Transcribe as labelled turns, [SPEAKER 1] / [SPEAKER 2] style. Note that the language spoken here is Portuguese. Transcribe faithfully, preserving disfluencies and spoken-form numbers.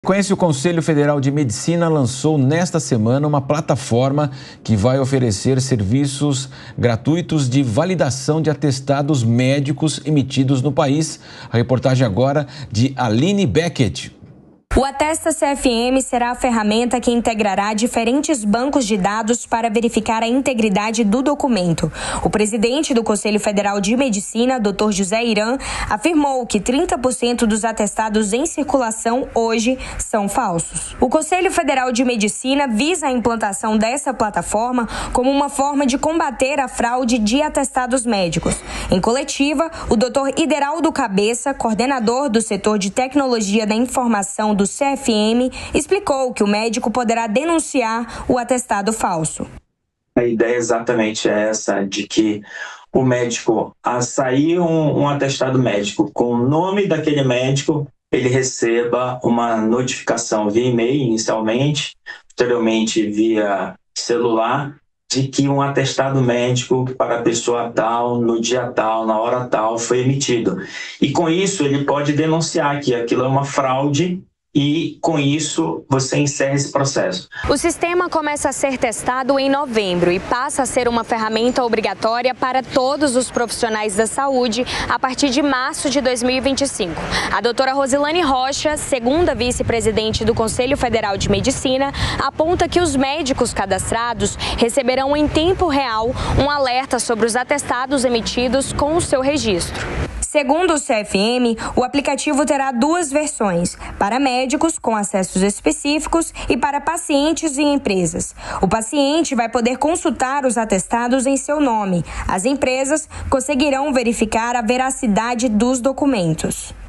[SPEAKER 1] sequência, o Conselho Federal de Medicina lançou nesta semana uma plataforma que vai oferecer serviços gratuitos de validação de atestados médicos emitidos no país. A reportagem agora de Aline Beckett.
[SPEAKER 2] O Atesta C F M será a ferramenta que integrará diferentes bancos de dados para verificar a integridade do documento. O presidente do Conselho Federal de Medicina, doutor José Irã, afirmou que trinta por cento dos atestados em circulação hoje são falsos. O Conselho Federal de Medicina visa a implantação dessa plataforma como uma forma de combater a fraude de atestados médicos. Em coletiva, o doutor Ideraldo Cabeça, coordenador do setor de tecnologia da informação do C F M, explicou que o médico poderá denunciar o atestado falso.
[SPEAKER 3] A ideia exatamente é essa, de que o médico, a sair um, um atestado médico com o nome daquele médico, ele receba uma notificação via e-mail inicialmente, posteriormente via celular, de que um atestado médico para a pessoa tal, no dia tal, na hora tal, foi emitido. E com isso ele pode denunciar que aquilo é uma fraude, e, com isso, você encerra esse processo.
[SPEAKER 2] O sistema começa a ser testado em novembro e passa a ser uma ferramenta obrigatória para todos os profissionais da saúde a partir de março de dois mil e vinte e cinco. A doutora Rosilane Rocha, segunda vice-presidente do Conselho Federal de Medicina, aponta que os médicos cadastrados receberão em tempo real um alerta sobre os atestados emitidos com o seu registro. Segundo o C F M, o aplicativo terá duas versões, para médicos com acessos específicos e para pacientes e empresas. O paciente vai poder consultar os atestados em seu nome. As empresas conseguirão verificar a veracidade dos documentos.